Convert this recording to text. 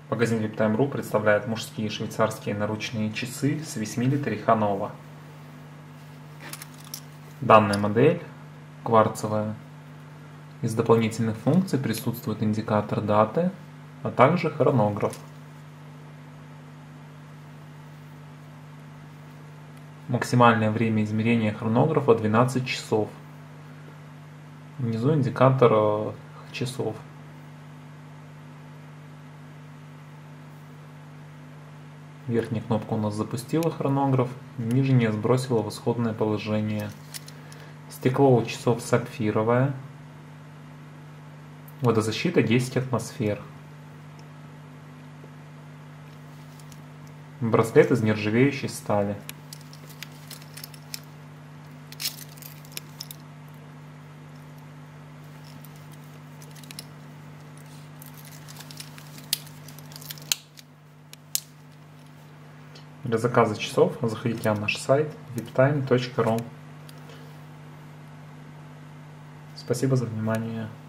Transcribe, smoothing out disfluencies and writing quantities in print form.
Магазин VIPTime.ru представляет мужские швейцарские наручные часы Swiss Military Hanova. Данная модель кварцевая. Из дополнительных функций присутствует индикатор даты, а также хронограф. Максимальное время измерения хронографа 12 часов. Внизу индикатор часов. Верхняя кнопка у нас запустила хронограф, нижняя сбросила в исходное положение. Стекло у часов сапфировое. Водозащита 10 атмосфер. Браслет из нержавеющей стали. Для заказа часов заходите на наш сайт viptime.ru. Спасибо за внимание.